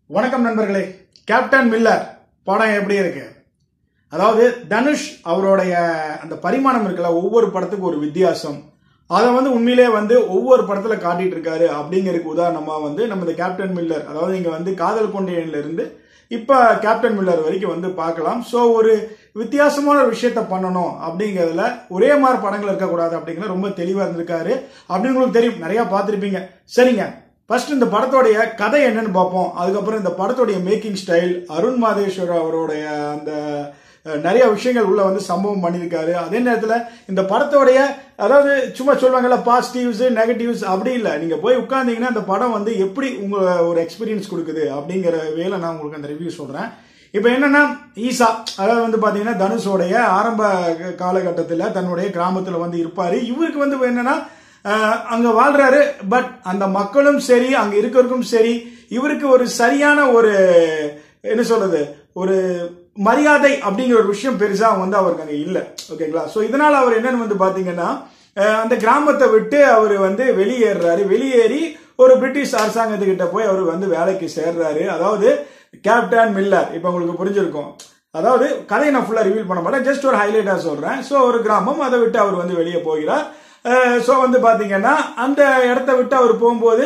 வணக்கம் நண்பர்களே. Captain Miller படம் எப்படி இருக்கு? அதாவது தனுஷ் அவருடைய அந்த பரிமாணம் இருக்குல்ல, ஒவ்வொரு படத்துக்கு ஒரு வித்தியாசம். அதை உண்மையிலே ஒவ்வொரு படத்துல காட்டிட்டு இருக்காரு. அப்படிங்கிறதுக்கு உதாரணமா நம்ம இந்த கேப்டன் மில்லர், அதாவது நீங்க காதல் கொண்டேன்ல இருந்து இப்ப கேப்டன் மில்லர் வரைக்கும் பார்க்கலாம். சோ ஒரு வித்தியாசமான ஒரு விஷயத்த பண்ணணும் அப்படிங்கறதுல ஒரே மாதிரி படங்கள் இருக்கக்கூடாது அப்படிங்கிற ரொம்ப தெளிவா இருந்திருக்காரு அப்படின்னு உங்களுக்கு தெரியும், நிறைய பார்த்திருப்பீங்க. சரிங்க, ஃபர்ஸ்ட் இந்த படத்தோடைய கதை என்னன்னு பார்ப்போம். அதுக்கப்புறம் இந்த படத்தோடைய மேக்கிங் ஸ்டைல், அருண் மாதேஸ்வர் அவருடைய அந்த நிறைய விஷயங்கள் உள்ள சம்பவம் பண்ணியிருக்காரு. அதே நேரத்தில் இந்த படத்தோடைய, அதாவது சும்மா சொல்லுவாங்கல்ல பாசிட்டிவ்ஸ் நெகட்டிவ்ஸ், அப்படி இல்லை. நீங்க போய் உட்கார்ந்தீங்கன்னா அந்த படம் எப்படி உங்க ஒரு எக்ஸ்பீரியன்ஸ் கொடுக்குது அப்படிங்கிற வேலை நான் உங்களுக்கு அந்த ரிவ்யூ சொல்றேன். இப்ப என்னன்னா, ஈசா அதாவது பாத்தீங்கன்னா தனுஷோடைய ஆரம்ப காலகட்டத்தில் தன்னுடைய கிராமத்துல இருப்பாரு. இவருக்கு என்னன்னா அங்க வாழ்றாரு. பட் அந்த மக்களும் சரி, அங்க இருக்கிறவருக்கும் சரி, இவருக்கு ஒரு சரியான ஒரு என்ன சொல்றது, ஒரு மரியாதை அப்படிங்கிற ஒரு விஷயம் பெருசா அவருக்கு அங்க இல்ல. ஓகேங்களா? சோ இதனால அவர் என்னன்னு பாத்தீங்கன்னா, அந்த கிராமத்தை விட்டு அவர் வெளியேறாரு. வெளியேறி ஒரு பிரிட்டிஷ் அரசாங்கத்துக்கிட்ட போய் அவர் வேலைக்கு சேர்றாரு. அதாவது கேப்டன் மில்லர். இப்ப உங்களுக்கு புரிஞ்சிருக்கும். அதாவது கதையை நான் ஃபுல்லா ரிவீல் பண்ண மாட்டேன், ஜஸ்ட் ஒரு ஹைலைட்டா சொல்றேன். சோ ஒரு கிராமம், அதை விட்டு அவர் வெளியே போகிறார். சோ பாத்தீங்கன்னா அந்த இடத்த விட்டு அவர் போகும்போது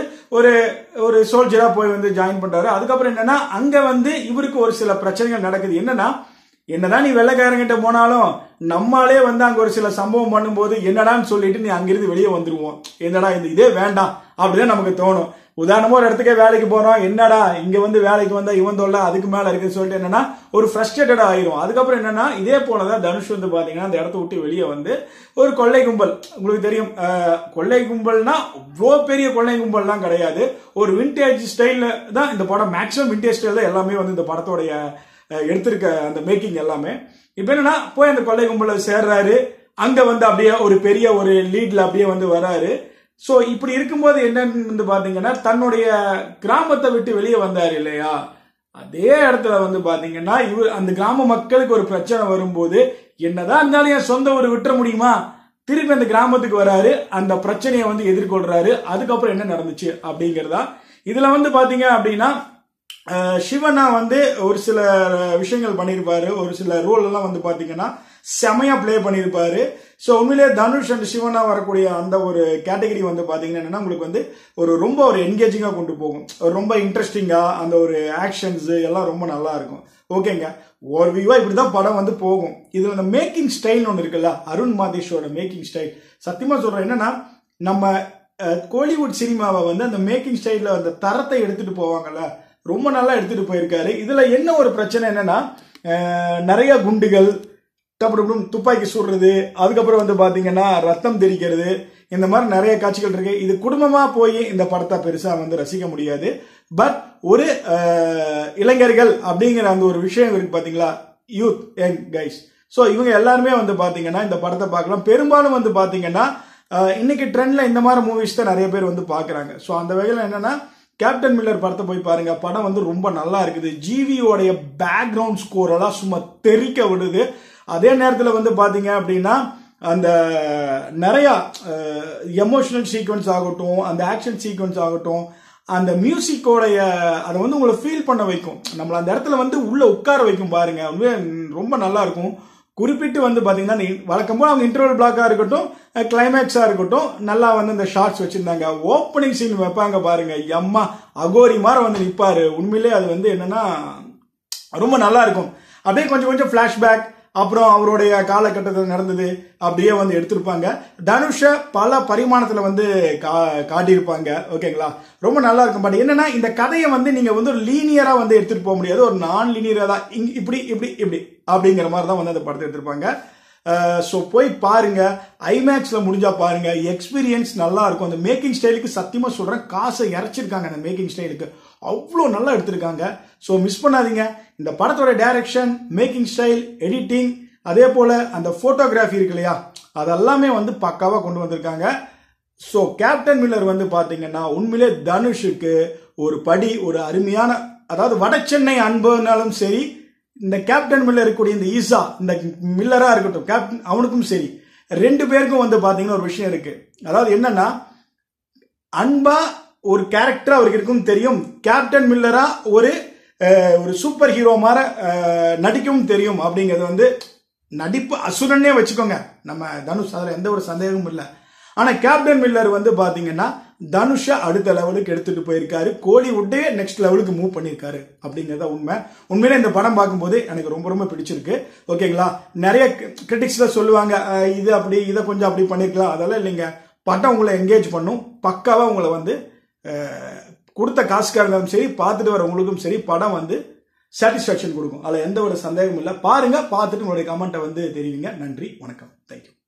ஒரு சோல்ஜரா போய் ஜாயின் பண்றாரு. அதுக்கப்புறம் என்னன்னா, அங்க இவருக்கு ஒரு சில பிரச்சனைகள் நடக்குது. என்னதான் நீ வெள்ளைக்காரங்கிட்ட போனாலும் நம்மளே அங்க ஒரு சில சம்பவம் பண்ணும்போது என்னடான்னு சொல்லிட்டு நீ அங்கிருந்து வெளியே வந்துருவோம். என்னடா இதே வேண்டாம் அப்படிதான் நமக்கு தோணும். உதாரணமா ஒரு இடத்துக்கே வேலைக்கு போறோம், என்னடா இங்க வேலைக்கு வந்தா இவன் தொல்லை அதுக்கு மேல இருக்குன்னு சொல்லிட்டு என்னன்னா ஒரு ஃப்ரஸ்ட்ரேட்டடா ஆயிரும். அதுக்கப்புறம் என்னன்னா, இதே போலதான் தனுஷ் பாத்தீங்கன்னா அந்த இடத்த விட்டு வெளியே ஒரு கொள்ளை கும்பல், உங்களுக்கு தெரியும் கொள்ளை கும்பல்னா அவ்வளோ பெரிய கொள்ளை கும்பல்லாம் கிடையாது. ஒரு விண்டேஜ் ஸ்டைல்ல தான் இந்த படம், மேக்ஸிமம் விண்டேஜ் ஸ்டைல் தான் எல்லாமே இந்த படத்தோடைய எடுத்திருக்க அந்த மேக்கிங் எல்லாமே. இப்ப என்னன்னா, போய் அந்த கொள்ளை கும்பல சேர்றாரு. அங்க அப்படியே ஒரு பெரிய ஒரு லீட்ல அப்படியே வராரு. சோ இப்படி இருக்கும்போது என்னன்னு பாத்தீங்கன்னா, தன்னுடைய கிராமத்தை விட்டு வெளியே வந்தாரு இல்லையா, அதே இடத்துல பாத்தீங்கன்னா இவர் அந்த கிராம மக்களுக்கு ஒரு பிரச்சனை வரும்போது, என்னதான் இருந்தாலும் என் சொந்த ஊர் விட்டுற முடியுமா, திருப்பி அந்த கிராமத்துக்கு வராரு, அந்த பிரச்சனையை எதிர்கொள்றாரு. அதுக்கப்புறம் என்ன நடந்துச்சு அப்படிங்கறதா இதுல பாத்தீங்க அப்படின்னா, சிவனா ஒரு சில விஷயங்கள் பண்ணிருப்பாரு. ஒரு சில ரோல் எல்லாம் பாத்தீங்கன்னா செமையா பிளே பண்ணிருப்பாரு. சோ உண்மையிலே தனுஷ் அண்ட் சிவனா வரக்கூடிய அந்த ஒரு கேட்டகரி பாத்தீங்கன்னா என்னன்னா, உங்களுக்கு ஒரு ரொம்ப ஒரு என்கேஜிங்கா கொண்டு போகும், ரொம்ப இன்ட்ரெஸ்டிங்கா அந்த ஒரு ஆக்ஷன்ஸ் எல்லாம் ரொம்ப நல்லா இருக்கும். ஓகேங்க, ஒரு வியூவா இப்படிதான் படம் போகும். இதுல அந்த மேக்கிங் ஸ்டைல் ஒன்று இருக்குல்ல, அருண் மாதேஷோட மேக்கிங் ஸ்டைல், சத்தியமா சொல்றேன், என்னன்னா நம்ம கோலிவுட் சினிமாவை அந்த மேக்கிங் ஸ்டைல்ல அந்த தரத்தை எடுத்துட்டு போவாங்கல்ல, ரொம்ப நல்லா எடுத்துட்டு போயிருக்காரு. இதுல என்ன ஒரு பிரச்சனை என்னன்னா, நிறைய குண்டுகள், துப்பாக்கி சுடுறது, அதுக்கப்புறம் பாத்தீங்கன்னா ரத்தம் தெரிக்கிறது, இந்த மாதிரி நிறைய காட்சிகள் இருக்கு. இது குடும்பமா போய் இந்த படத்தை பெருசா ரசிக்க முடியாது. பட் ஒரு இளைஞர்கள் அப்படிங்கிற அந்த ஒரு விஷயம் இருக்கு பாத்தீங்களா, யூத் யங் கைஸ், சோ இவங்க எல்லாருமே பாத்தீங்கன்னா இந்த படத்தை பார்க்கலாம். பெரும்பாலும் பாத்தீங்கன்னா இன்னைக்கு ட்ரெண்ட்ல இந்த மாதிரி மூவிஸ் தான் நிறைய பேர் பாக்குறாங்க. சோ அந்த வகையில என்னன்னா, கேப்டன் மில்லர் படத்தை போய் பாருங்க. படம் ரொம்ப நல்லா இருக்குது. ஜிவியோடைய பேக்ரவுண்ட் ஸ்கோர் எல்லாம் சும்மா தெறிக்க விடுது. அதே நேரத்தில் பாத்தீங்க அப்படின்னா, அந்த நிறைய எமோஷனல் சீக்வன்ஸ் ஆகட்டும், அந்த ஆக்ஷன் சீக்வன்ஸ் ஆகட்டும், அந்த மியூசிக்கோடைய அதை உங்களை ஃபீல் பண்ண வைக்கும். நம்மள அந்த இடத்துல உள்ள உட்கார வைக்கும் பாருங்க. ரொம்ப நல்லா இருக்கும். குறிப்பிட்டு பாத்தீங்கன்னா, வழக்கம் போல அவங்க இன்டர்வல் பிளாக்கா இருக்கட்டும், கிளைமேக்ஸா இருக்கட்டும், நல்லா இந்த ஷார்ட்ஸ் வச்சிருந்தாங்க. ஓப்பனிங் சீன் வைப்பாங்க பாருங்க, எம்மா அகோரி மாதிரி நிப்பாரு. உண்மையிலே அது என்னன்னா ரொம்ப நல்லா இருக்கும். அப்படியே கொஞ்சம் கொஞ்சம் பிளாஷ்பேக், அப்புறம் அவருடைய காலகட்டத்தில் நடந்தது அப்படியே எடுத்திருப்பாங்க. தனுஷ பல பரிமாணத்துல காட்டியிருப்பாங்க. ஓகேங்களா, ரொம்ப நல்லா இருக்கும். பட் என்னன்னா, இந்த கதையை நீங்க ஒரு லீனியரா எடுத்துட்டு போக முடியாது. ஒரு நான் லீனியரா தான் இப்படி இப்படி இப்படி அப்படிங்கிற மாதிரி தான் அந்த படத்தை எடுத்திருப்பாங்க. சோ போய் பாருங்க, ஐமேக்ஸ்ல முடிஞ்சா பாருங்க, எக்ஸ்பீரியன்ஸ் நல்லா இருக்கும். அந்த மேக்கிங் ஸ்டைலுக்கு சத்தியமா சொல்றேன், காசை இறைச்சிருக்காங்க. அந்த மேக்கிங் ஸ்டைலுக்கு அவ்வளோ நல்லா எடுத்திருக்காங்க. சோ மிஸ் பண்ணாதீங்க. இந்த படத்தோட டைரக்ஷன், மேக்கிங் ஸ்டைல், எடிட்டிங், அதே போல அந்த போட்டோகிராஃபி இருக்கு இல்லையா, அதெல்லாமே பக்காவா கொண்டு வந்திருக்காங்க. சோ கேப்டன் மில்லர் பாத்தீங்கன்னா உண்மையிலே தனுஷுக்கு ஒரு படி, ஒரு அருமையான, அதாவது வட சென்னை அன்புனாலும் சரி, இந்த கேப்டன் மில்லர் இருக்கக்கூடிய இந்த ஈசா, இந்த மில்லரா இருக்கட்டும், கேப்டன் அவனுக்கும் சரி, ரெண்டு பேருக்கும் பாத்தீங்கன்னா ஒரு விஷயம் இருக்கு. அதாவது என்னன்னா, அன்பா ஒரு கேரக்டர் அவருக்கு இருக்கும் தெரியும், கேப்டன் மில்லரா ஒரு ஒரு சூப்பர் ஹீரோ மாதிரி நடிக்கவும் தெரியும் அப்படிங்கிறது வந்து நடிப்பு அசுரனே வச்சுக்கோங்க நம்ம தனுஷ், அதுல எந்த ஒரு சந்தேகமும் இல்லை. ஆனா கேப்டன் மில்லர் வந்து பாத்தீங்கன்னா தனுஷை அடுத்த லெவலுக்கு எடுத்துட்டு போயிருக்காரு, கோலிவுட்டே நெக்ஸ்ட் லெவலுக்கு மூவ் பண்ணிருக்காரு அப்படிங்கறத உண்மை. உண்மையிலே இந்த படம் பார்க்கும்போது எனக்கு ரொம்ப ரொம்ப பிடிச்சிருக்கு. ஓகேங்களா, நிறைய கிரிட்டிக்ஸ்ல சொல்லுவாங்க இது அப்படி, இதை கொஞ்சம் அப்படி பண்ணிருக்கலாம். அதெல்லாம் இல்லைங்க, படம் உங்களை என்கேஜ் பண்ணும், பக்காவா உங்களை வந்து கொடுத்த காசுக்காக இருந்தாலும் சரி, பார்த்துட்டு வரவங்களுக்கும் சரி, படம் வந்து சாட்டிஸ்பாக்சன் கொடுக்கும். அதுல எந்த ஒரு சந்தேகமும் இல்லை. பாருங்க, பார்த்துட்டு உங்களுடைய கமெண்ட்டை வந்து தெரிவிங்க. நன்றி, வணக்கம், தேங்க்யூ.